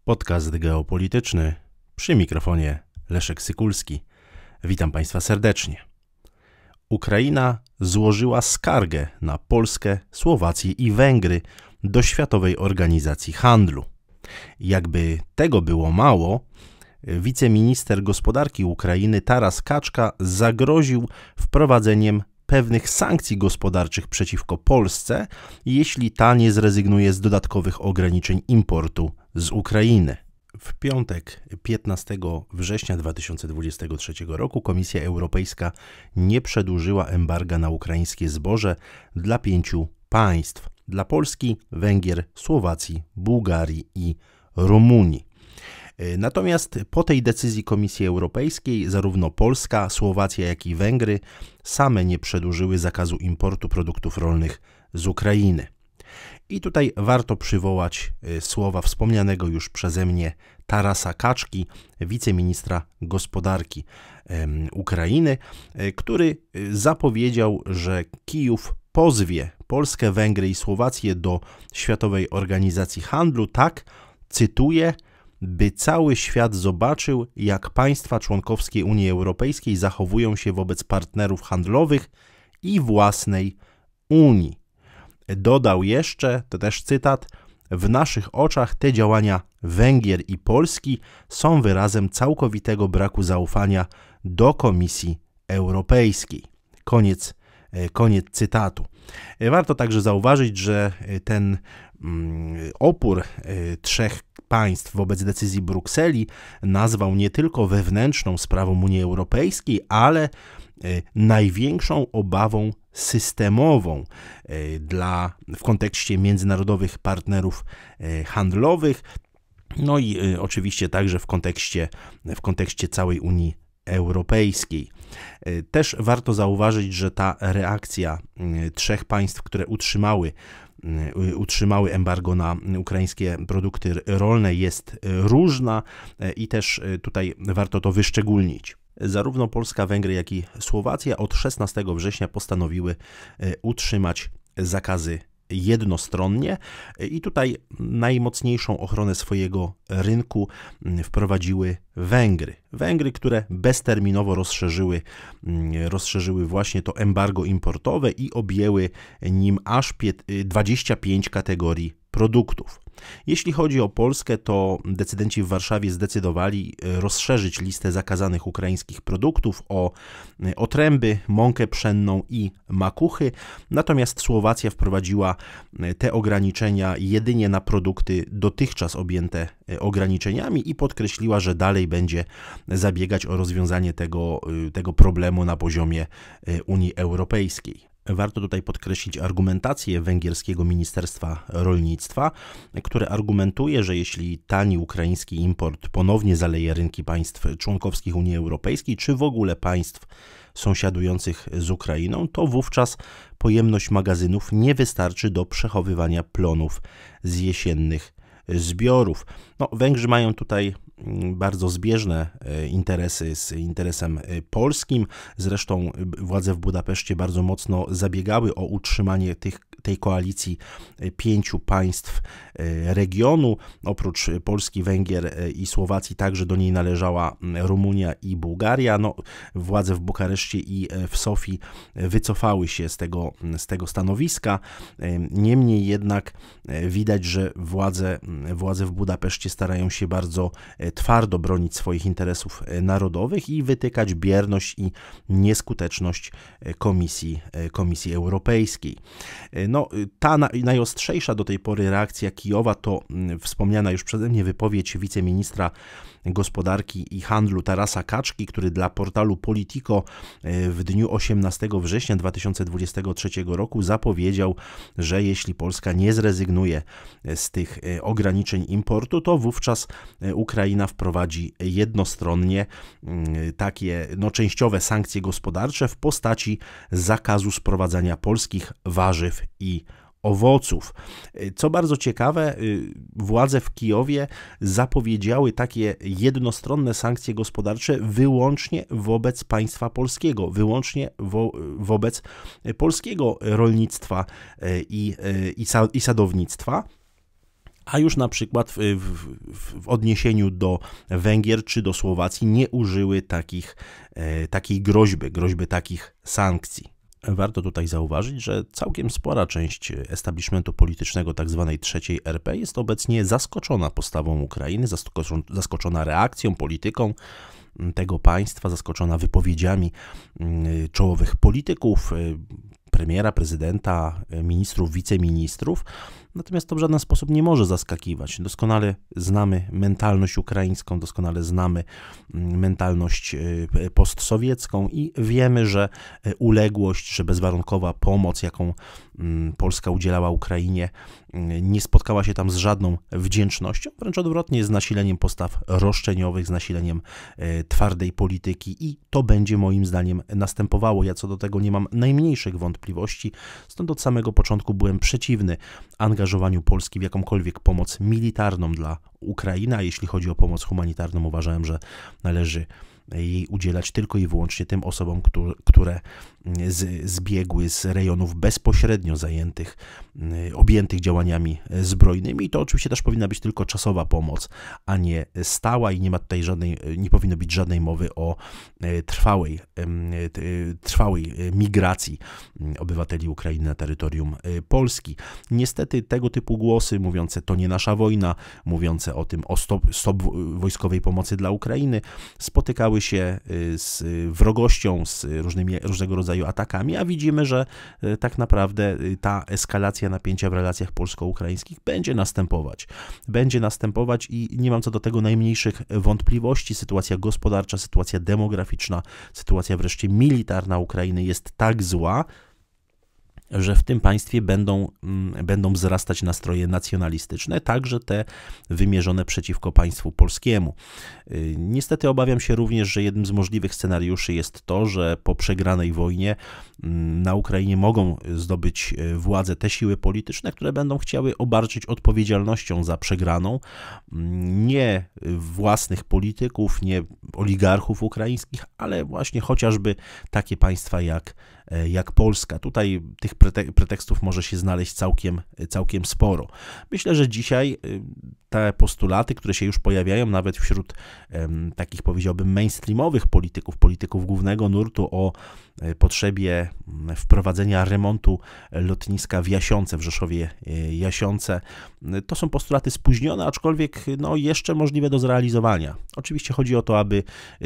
Podcast geopolityczny, przy mikrofonie Leszek Sykulski. Witam Państwa serdecznie. Ukraina złożyła skargę na Polskę, Słowację i Węgry do Światowej Organizacji Handlu. Jakby tego było mało, wiceminister gospodarki Ukrainy Taras Kaczka zagroził wprowadzeniem pewnych sankcji gospodarczych przeciwko Polsce, jeśli ta nie zrezygnuje z dodatkowych ograniczeń importu z Ukrainy. W piątek 15 września 2023 roku Komisja Europejska nie przedłużyła embarga na ukraińskie zboże dla 5 państw: dla Polski, Węgier, Słowacji, Bułgarii i Rumunii. Natomiast po tej decyzji Komisji Europejskiej zarówno Polska, Słowacja, jak i Węgry same nie przedłużyły zakazu importu produktów rolnych z Ukrainy. I tutaj warto przywołać słowa wspomnianego już przeze mnie Tarasa Kaczki, wiceministra gospodarki Ukrainy, który zapowiedział, że Kijów pozwie Polskę, Węgry i Słowację do Światowej Organizacji Handlu, tak, cytuję, by cały świat zobaczył, jak państwa członkowskie Unii Europejskiej zachowują się wobec partnerów handlowych i własnej Unii. Dodał jeszcze, to też cytat, w naszych oczach te działania Węgier i Polski są wyrazem całkowitego braku zaufania do Komisji Europejskiej. Koniec cytatu. Warto także zauważyć, że ten opór 3 państw wobec decyzji Brukseli nazwał nie tylko wewnętrzną sprawą Unii Europejskiej, ale największą obawą systemową w kontekście międzynarodowych partnerów handlowych, no i oczywiście także w kontekście całej Unii Europejskiej. Też warto zauważyć, że ta reakcja 3 państw, które utrzymały embargo na ukraińskie produkty rolne, jest różna i też tutaj warto to wyszczególnić. Zarówno Polska, Węgry, jak i Słowacja od 16 września postanowiły utrzymać zakazy jednostronnie i tutaj najmocniejszą ochronę swojego rynku wprowadziły Węgry. Węgry, które bezterminowo rozszerzyły właśnie to embargo importowe i objęły nim aż 25 kategorii produktów. Jeśli chodzi o Polskę, to decydenci w Warszawie zdecydowali rozszerzyć listę zakazanych ukraińskich produktów o otręby, mąkę pszenną i makuchy, natomiast Słowacja wprowadziła te ograniczenia jedynie na produkty dotychczas objęte ograniczeniami i podkreśliła, że dalej będzie zabiegać o rozwiązanie tego problemu na poziomie Unii Europejskiej. Warto tutaj podkreślić argumentację węgierskiego Ministerstwa Rolnictwa, które argumentuje, że jeśli tani ukraiński import ponownie zaleje rynki państw członkowskich Unii Europejskiej, czy w ogóle państw sąsiadujących z Ukrainą, to wówczas pojemność magazynów nie wystarczy do przechowywania plonów z jesiennych zbiorów. Węgrzy mają tutaj bardzo zbieżne interesy z interesem polskim. Zresztą władze w Budapeszcie bardzo mocno zabiegały o utrzymanie tej koalicji 5 państw regionu. Oprócz Polski, Węgier i Słowacji także do niej należała Rumunia i Bułgaria. Władze w Bukareszcie i w Sofii wycofały się z tego stanowiska. Niemniej jednak widać, że władze w Budapeszcie starają się bardzo twardo bronić swoich interesów narodowych i wytykać bierność i nieskuteczność Komisji Europejskiej. Ta najostrzejsza do tej pory reakcja Kijowa to wspomniana już przeze mnie wypowiedź wiceministra gospodarki i handlu Tarasa Kaczki, który dla portalu Politico w dniu 18 września 2023 roku zapowiedział, że jeśli Polska nie zrezygnuje z tych ograniczeń importu, to wówczas Ukraina wprowadzi jednostronnie takie częściowe sankcje gospodarcze w postaci zakazu sprowadzania polskich warzyw i owoców. Co bardzo ciekawe, władze w Kijowie zapowiedziały takie jednostronne sankcje gospodarcze wyłącznie wobec państwa polskiego, wyłącznie wobec polskiego rolnictwa i sadownictwa. a już na przykład w odniesieniu do Węgier czy do Słowacji nie użyły takiej groźby takich sankcji. Warto tutaj zauważyć, że całkiem spora część establishmentu politycznego tzw. trzeciej RP jest obecnie zaskoczona postawą Ukrainy, zaskoczona reakcją, polityką tego państwa, zaskoczona wypowiedziami czołowych polityków, premiera, prezydenta, ministrów, wiceministrów. Natomiast to w żaden sposób nie może zaskakiwać. Doskonale znamy mentalność ukraińską, doskonale znamy mentalność postsowiecką i wiemy, że uległość, że bezwarunkowa pomoc, jaką Polska udzielała Ukrainie, nie spotkała się tam z żadną wdzięcznością, wręcz odwrotnie, z nasileniem postaw roszczeniowych, z nasileniem twardej polityki i to będzie moim zdaniem następowało. Ja co do tego nie mam najmniejszych wątpliwości, stąd od samego początku byłem przeciwny angażowaniu Polski w jakąkolwiek pomoc militarną dla Ukrainy, a jeśli chodzi o pomoc humanitarną, uważałem, że należy jej udzielać tylko i wyłącznie tym osobom, które zbiegły z rejonów bezpośrednio objętych działaniami zbrojnymi. I to oczywiście też powinna być tylko czasowa pomoc, a nie stała i nie ma tutaj nie powinno być żadnej mowy o trwałej migracji obywateli Ukrainy na terytorium Polski. Niestety tego typu głosy mówiące to nie nasza wojna, mówiące o tym, o stop wojskowej pomocy dla Ukrainy, spotykały się z wrogością, z różnego rodzaju atakami, a widzimy, że tak naprawdę ta eskalacja napięcia w relacjach polsko-ukraińskich będzie następować i nie mam co do tego najmniejszych wątpliwości. Sytuacja gospodarcza, sytuacja demograficzna, sytuacja wreszcie militarna Ukrainy jest tak zła, że w tym państwie będą wzrastać nastroje nacjonalistyczne, także te wymierzone przeciwko państwu polskiemu. Niestety obawiam się również, że jednym z możliwych scenariuszy jest to, że po przegranej wojnie na Ukrainie mogą zdobyć władzę te siły polityczne, które będą chciały obarczyć odpowiedzialnością za przegraną nie własnych polityków, nie oligarchów ukraińskich, ale właśnie chociażby takie państwa jak Polska. Tutaj tych pretekstów może się znaleźć całkiem sporo. Myślę, że dzisiaj te postulaty, które się już pojawiają nawet wśród takich, powiedziałbym, mainstreamowych polityków głównego nurtu o potrzebie wprowadzenia remontu lotniska w Jasionce, w Rzeszowie Jasiące, to są postulaty spóźnione, aczkolwiek jeszcze możliwe do zrealizowania. Oczywiście chodzi o to, aby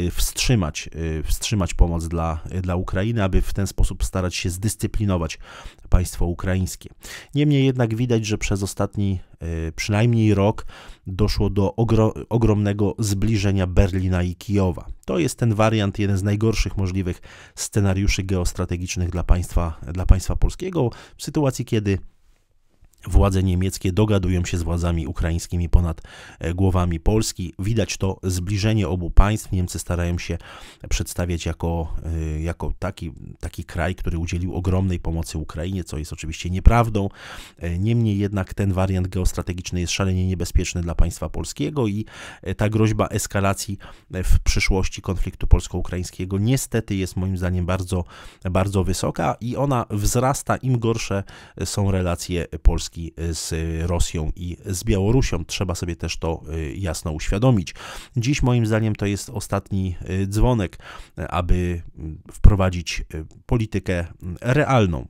wstrzymać pomoc dla Ukrainy, aby w ten sposób starać się zdyscyplinować państwo ukraińskie. Niemniej jednak widać, że przez ostatni przynajmniej rok doszło do ogromnego zbliżenia Berlina i Kijowa. To jest ten wariant, jeden z najgorszych możliwych scenariuszy geostrategicznych dla państwa polskiego, w sytuacji, kiedy władze niemieckie dogadują się z władzami ukraińskimi ponad głowami Polski. Widać to zbliżenie obu państw. Niemcy starają się przedstawiać jako taki kraj, który udzielił ogromnej pomocy Ukrainie, co jest oczywiście nieprawdą. Niemniej jednak ten wariant geostrategiczny jest szalenie niebezpieczny dla państwa polskiego i ta groźba eskalacji w przyszłości konfliktu polsko-ukraińskiego niestety jest moim zdaniem bardzo, bardzo wysoka i ona wzrasta, im gorsze są relacje Polski z Rosją i z Białorusią. Trzeba sobie też to jasno uświadomić. Dziś moim zdaniem to jest ostatni dzwonek, aby wprowadzić politykę realną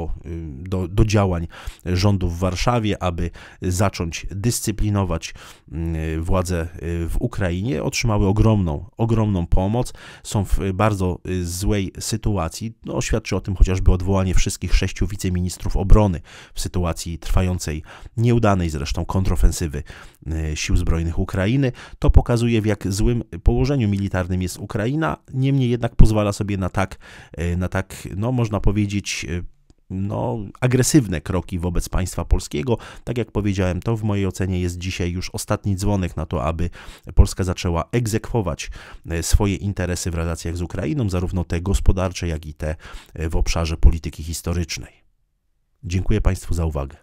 do działań rządu w Warszawie, aby zacząć dyscyplinować władze w Ukrainie. Otrzymały ogromną pomoc. Są w bardzo złej sytuacji. Świadczy o tym chociażby odwołanie wszystkich 6 wiceministrów obrony w sytuacji trwającej, nieudanej zresztą kontrofensywy sił zbrojnych Ukrainy. To pokazuje, w jak złym położeniu militarnym jest Ukraina, niemniej jednak pozwala sobie na tak można powiedzieć, agresywne kroki wobec państwa polskiego. Tak jak powiedziałem, to w mojej ocenie jest dzisiaj już ostatni dzwonek na to, aby Polska zaczęła egzekwować swoje interesy w relacjach z Ukrainą, zarówno te gospodarcze, jak i te w obszarze polityki historycznej. Dziękuję Państwu za uwagę.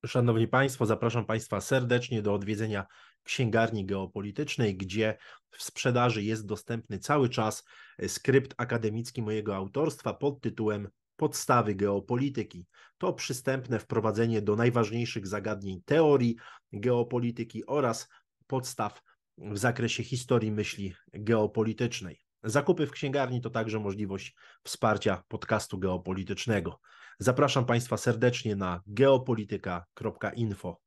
Szanowni Państwo, zapraszam Państwa serdecznie do odwiedzenia Księgarni Geopolitycznej, gdzie w sprzedaży jest dostępny cały czas skrypt akademicki mojego autorstwa pod tytułem Podstawy geopolityki. To przystępne wprowadzenie do najważniejszych zagadnień teorii geopolityki oraz podstaw w zakresie historii myśli geopolitycznej. Zakupy w księgarni to także możliwość wsparcia podcastu geopolitycznego. Zapraszam Państwa serdecznie na geopolityka.info.